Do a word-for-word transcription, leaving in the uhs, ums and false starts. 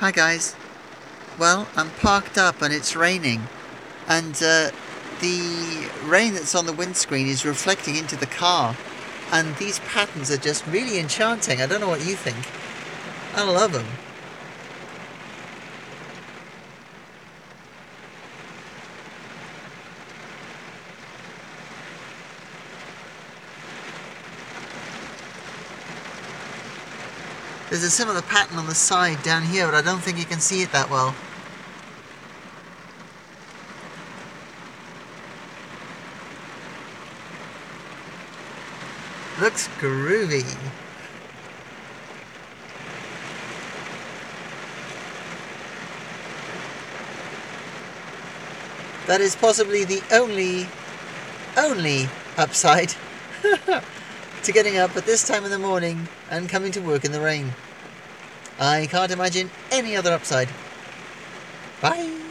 Hi guys. Well, I'm parked up and it's raining, and uh, the rain that's on the windscreen is reflecting into the car, and these patterns are just really enchanting. I don't know what you think. I love them. There's a similar pattern on the side down here, but I don't think you can see it that well. Looks groovy. That is possibly the only, only upside to getting up at this time of the morning and coming to work in the rain. I can't imagine any other upside. Bye!